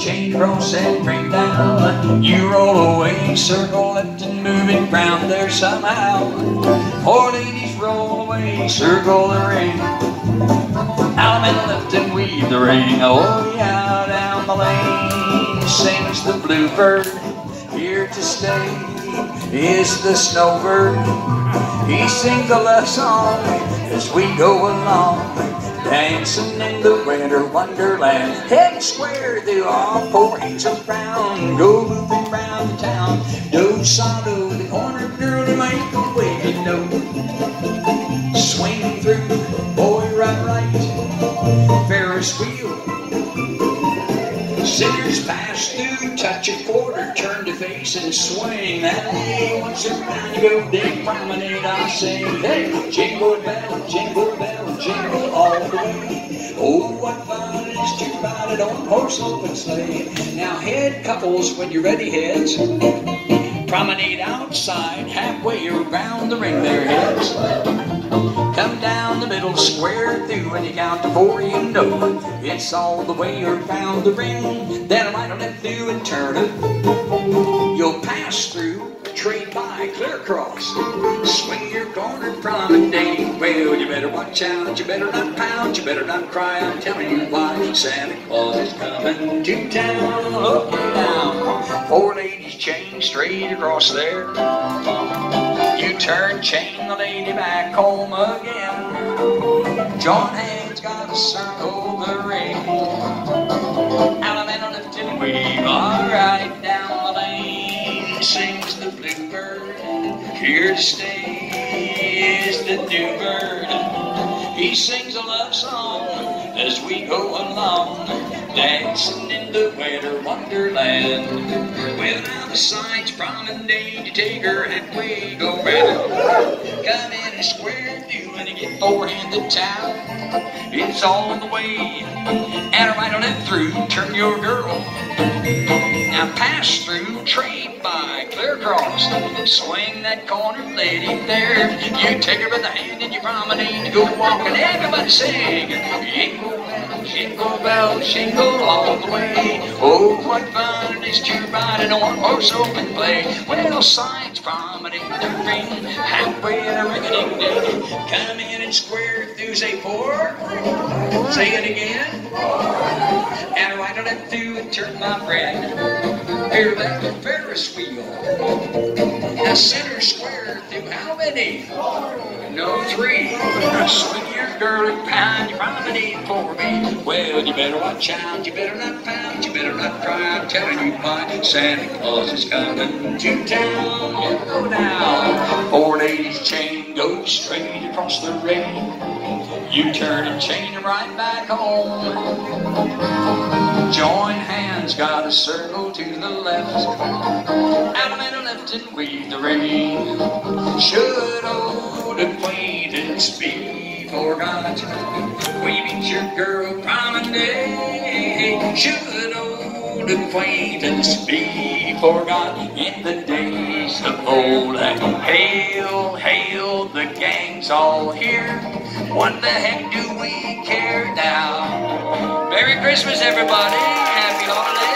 chain across and bring down. You roll away, circle left and move it round there somehow. Four ladies roll away, circle the ring. Out and left and weave the ring. Oh yeah, down the lane sings the bluebird. Here to stay is the snowbird. He sings a love song as we go along, dancing in the winter wonderland. Head square through all four ends around, go moving round the town. Do-sa-do, the corner girl to make a way to know. Swing through, boy, right, Ferris wheel. Sinners pass through, touch a quarter, turn to face and swing. That way, once around you go, big promenade, I say, hey, jingle bell, jingle all the way. Oh, what fun it is to ride it on horse open sleigh. Now head couples, when you're ready, heads, promenade outside, halfway around the ring their heads. Come down the middle, square through, and you count to four, you know it's all the way around the ring. Then right on left through and turn it. You'll pass through, trade by, clear across. Swing your corner promenade. Well, you better watch out, you better not pout, you better not cry. I'm telling you why. Santa Claus is coming to town. Look down, four ladies chain straight across there. You turn, chain the lady back home again. John hands got to circle the ring. Out and left and weave, all right, down the lane sings the bluebird. Here to stay is the new bird. He sings a love song as we go along, dancing in the winter wonderland. Well, now the sign's promenade, you take her halfway, go round. Come in and square through and you get four in the town. It's all the way, and right on it through, turn your girl. Now pass through, trade by, clear across. Swing that corner lady there. You take her by the hand and you promenade to go walking. Everybody sing, jingle bell, jingle all the way. Oh, what fun it is to ride it on horse open play. Well, signs promenade the ring, halfway in a ring-a-ding-ding. Come in and square through, say four. Say it again. And right on it through and turn, my friend. Here left the Ferris wheel. Now center square through how many? No, three. Swing your girl and pound, you promenade for me. Well, you better watch out, you better not pound, you better not cry. I'm telling you why. Santa Claus is coming to town. You go down. Four ladies chain goes straight across the ring. You turn and chain them right back home. Join hands, got a circle to the left. Out and left and weave the ring. Should old acquaintance be forgot? We meet your girl promenade. Should old acquaintance be forgot? In the days of old, hail, hail, the gang's all here. What the heck do we care now? Merry Christmas, everybody. Happy holidays.